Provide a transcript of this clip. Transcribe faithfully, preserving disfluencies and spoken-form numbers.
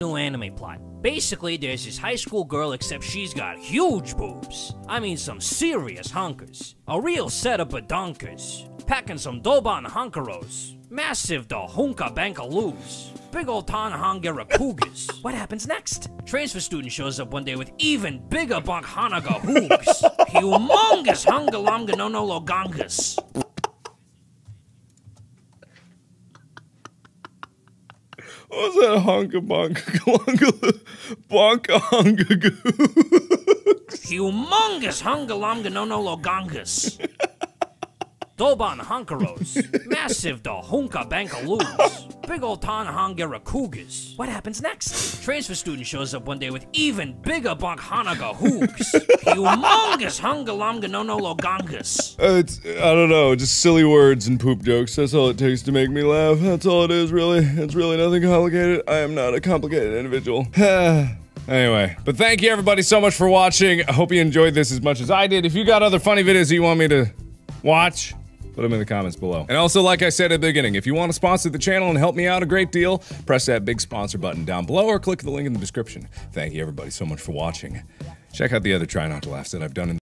New anime plot. Basically, there's this high school girl, except she's got huge boobs. I mean some serious hunkers. A real setup of dunkers. Packing some Doban hunkeros. Massive da hunka bankaloos. Big ol' Tanahangera cougars. What happens next? Transfer student shows up one day with even bigger bunk hanaga hoogs. Humongous hungalonga no no logongas. What was that honka bonka bonka honka googs? Humongous hungalonga no no logongas. Doban hunkeros. Massive da hunka bankaloos. Big ol' Tanahangera cougars. What happens next? Transfer student shows up one day with even bigger bunk hanaga hoogs. Humongous hungalonga no no logongas. Uh, it's, I don't know, just silly words and poop jokes. That's all it takes to make me laugh. That's all it is, really. It's really nothing complicated. I am not a complicated individual. Anyway, but thank you everybody so much for watching. I hope you enjoyed this as much as I did. If you got other funny videos that you want me to watch, put them in the comments below. And also, like I said at the beginning, if you want to sponsor the channel and help me out a great deal, press that big sponsor button down below or click the link in the description. Thank you everybody so much for watching. Check out the other Try Not to Laughs that I've done in